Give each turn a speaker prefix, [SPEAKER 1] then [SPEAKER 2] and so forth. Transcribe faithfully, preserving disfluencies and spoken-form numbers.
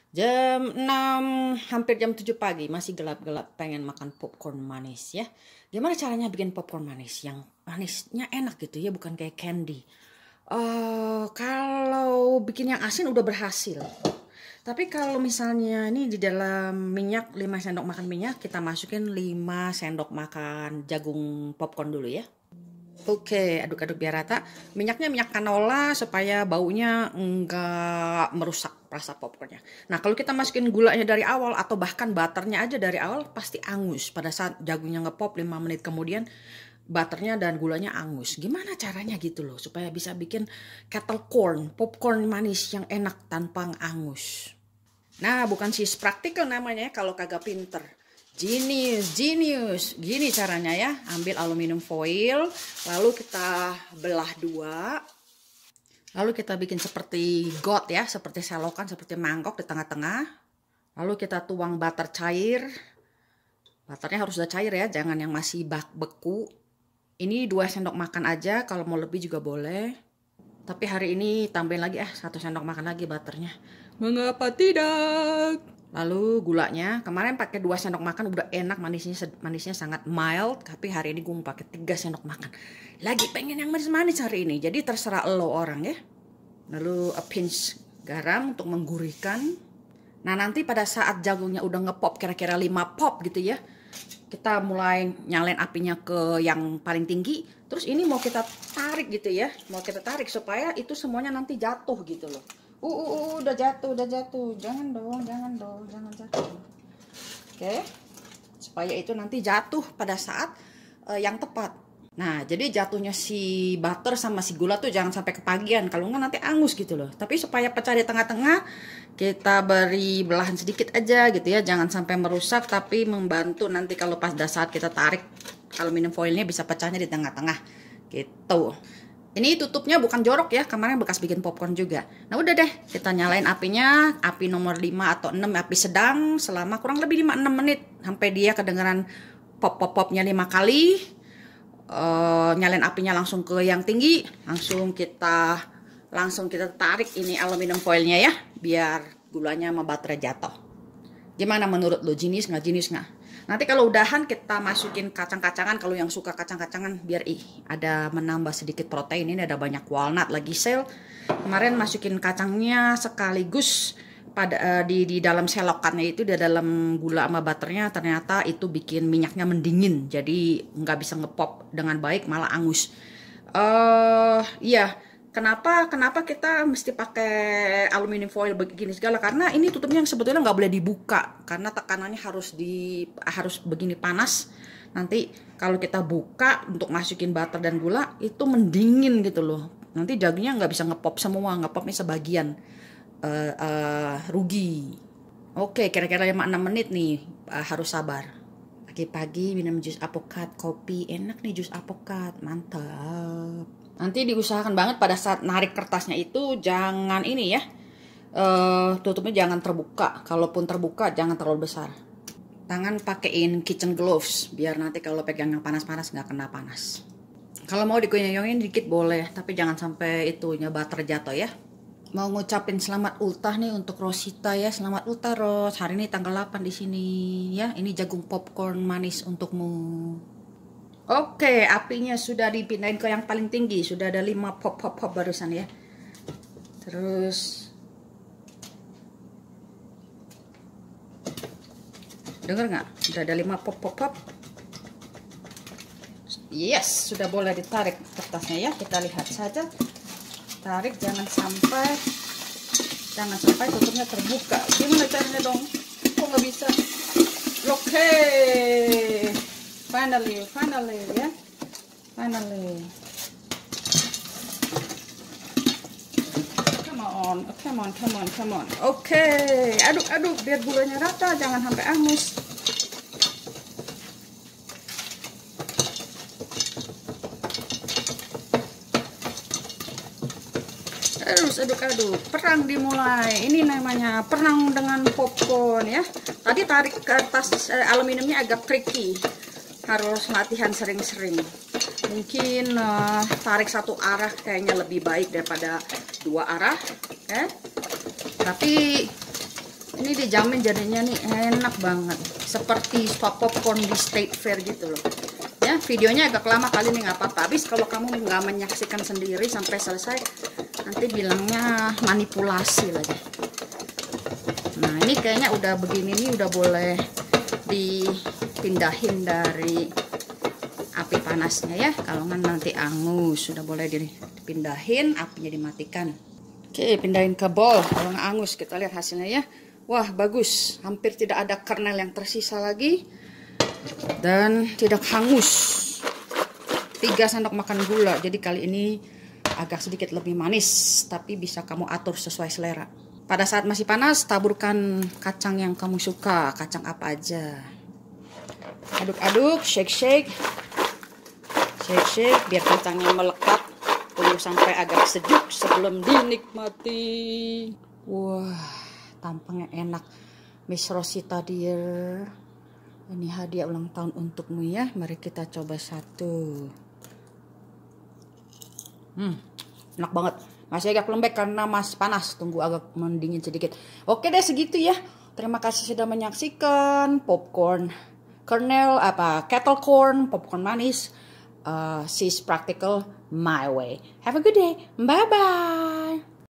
[SPEAKER 1] Jam enam, hampir jam tujuh pagi, masih gelap-gelap, pengen makan popcorn manis ya. Gimana caranya bikin popcorn manis? Yang manisnya enak gitu ya, bukan kayak candy. Eh kalau bikin yang asin udah berhasil. Tapi kalau misalnya ini di dalam minyak lima sendok makan minyak, kita masukin lima sendok makan jagung popcorn dulu ya. Oke, aduk-aduk biar rata. Minyaknya minyak canola supaya baunya enggak merusak rasa popcornnya. Nah, kalau kita masukin gulanya dari awal atau bahkan butternya aja dari awal, pasti angus. Pada saat jagungnya ngepop lima menit kemudian, butternya dan gulanya angus. Gimana caranya gitu loh, supaya bisa bikin kettle corn, popcorn manis yang enak tanpa angus. Nah, bukan sis praktikal namanya ya kalau kagak pinter. Genius, genius. Gini caranya ya, ambil aluminium foil, lalu kita belah dua. Lalu kita bikin seperti got ya, seperti selokan, seperti mangkok di tengah-tengah. Lalu kita tuang butter cair. Butternya harus udah cair ya, jangan yang masih bak beku. Ini dua sendok makan aja, kalau mau lebih juga boleh. Tapi hari ini tambahin lagi ah, satu sendok makan lagi butternya. Mengapa tidak? Lalu gulanya, kemarin pakai dua sendok makan udah enak, manisnya manisnya sangat mild. Tapi hari ini gue mau pakai tiga sendok makan. Lagi pengen yang manis-manis hari ini, jadi terserah lo orang ya. Lalu a pinch garam untuk menggurihkan. Nah nanti pada saat jagungnya udah ngepop kira-kira lima pop gitu ya, kita mulai nyalain apinya ke yang paling tinggi. Terus ini mau kita tarik gitu ya, mau kita tarik supaya itu semuanya nanti jatuh gitu loh. Uh, uh, uh, udah jatuh, udah jatuh. Jangan dong, jangan dong, jangan jatuh. Oke, supaya itu nanti jatuh pada saat uh, yang tepat. Nah, jadi jatuhnya si butter sama si gula tuh jangan sampai kepagian. Kalau enggak nanti angus gitu loh. Tapi supaya pecah di tengah-tengah, kita beri belahan sedikit aja gitu ya. Jangan sampai merusak, tapi membantu nanti kalau pas saat kita tarik aluminium foilnya bisa pecahnya di tengah-tengah. Gitu. Ini tutupnya bukan jorok ya, kemarin bekas bikin popcorn juga. Nah udah deh, kita nyalain apinya, api nomor lima atau enam, api sedang selama kurang lebih lima enam menit. Sampai dia kedengeran pop-pop-popnya lima kali. Uh, nyalain apinya langsung ke yang tinggi. Langsung kita langsung kita tarik ini aluminium foilnya ya, biar gulanya sama baterai jatuh. Gimana menurut lo, jenis nggak, jenis nggak? Nanti kalau udahan kita masukin kacang-kacangan, kalau yang suka kacang-kacangan biar ih ada menambah sedikit protein. Ini ada banyak walnut lagi sale. Kemarin masukin kacangnya sekaligus pada uh, di di dalam selokannya itu, di dalam gula sama butternya, ternyata itu bikin minyaknya mendingin. Jadi nggak bisa ngepop dengan baik, malah angus. Eh uh, iya. Kenapa kenapa kita mesti pakai aluminium foil begini segala? Karena ini tutupnya yang sebetulnya nggak boleh dibuka karena tekanannya harus di harus begini panas. Nanti kalau kita buka untuk masukin butter dan gula itu mendingin gitu loh. Nanti jagungnya nggak bisa ngepop semua, ngepopnya sebagian, uh, uh, rugi. Oke, kira-kira lima enam menit nih, uh, harus sabar. Pagi-pagi minum jus apokat, kopi enak nih, jus apokat, mantap. Nanti diusahakan banget pada saat narik kertasnya itu jangan ini ya, uh, tutupnya jangan terbuka. Kalaupun terbuka jangan terlalu besar. Tangan pakein kitchen gloves biar nanti kalau pegang yang panas-panas nggak kena panas. Kalau mau dikunyah-kunyahin dikit boleh, tapi jangan sampai itunya butter jatuh ya. Mau ngucapin selamat ultah nih untuk Rosita ya, selamat ultah Ros. Hari ini tanggal delapan di sini ya. Ini jagung popcorn manis untukmu. Oke, apinya sudah dipindahin ke yang paling tinggi. Sudah ada lima pop-pop-pop barusan ya. Terus dengar nggak? Sudah ada lima pop-pop-pop. Yes, sudah boleh ditarik kertasnya ya. Kita lihat saja. Tarik, jangan sampai jangan sampai tutupnya terbuka. Gimana caranya dong? Kok nggak bisa? Oke. Finally, finally ya, finally. Come on, come on, come on, come on. Oke, okay. Aduk-aduk biar gulanya rata, jangan sampai angus. Terus aduk-aduk, perang dimulai. Ini namanya perang dengan popcorn ya. Tadi tarik kertas eh, aluminiumnya agak tricky. Harus latihan sering-sering. Mungkin uh, tarik satu arah kayaknya lebih baik daripada dua arah, eh? Tapi Ini dijamin jadinya nih enak banget, seperti stop popcorn di State Fair gitu loh. Ya, videonya agak lama kali ini nggak apa-apa. Habis kalau kamu nggak menyaksikan sendiri sampai selesai, nanti bilangnya manipulasi lagi. Nah, ini kayaknya udah begini nih, udah boleh dipindahin dari api panasnya ya. Kalau nggak nanti angus. Sudah boleh dipindahin, apinya dimatikan. Oke, pindahin ke bowl. Kalau nggak angus, kita lihat hasilnya ya. Wah, bagus. Hampir tidak ada kernel yang tersisa lagi. Dan tidak hangus. Tiga sendok makan gula. Jadi kali ini agak sedikit lebih manis, tapi bisa kamu atur sesuai selera. Pada saat masih panas, taburkan kacang yang kamu suka. Kacang apa aja. Aduk-aduk, shake-shake. Shake-shake biar kacangnya melekat. Tunggu sampai agak sejuk sebelum dinikmati. Wah, tampangnya enak. Miss Rosita dear. Ini hadiah ulang tahun untukmu ya. Mari kita coba satu. Hmm, enak banget. Masih agak lembek karena masih panas. Tunggu agak mendingin sedikit. Oke deh, segitu ya. Terima kasih sudah menyaksikan popcorn kernel apa kettle corn, popcorn manis. Uh, she's practical my way. Have a good day. Bye bye.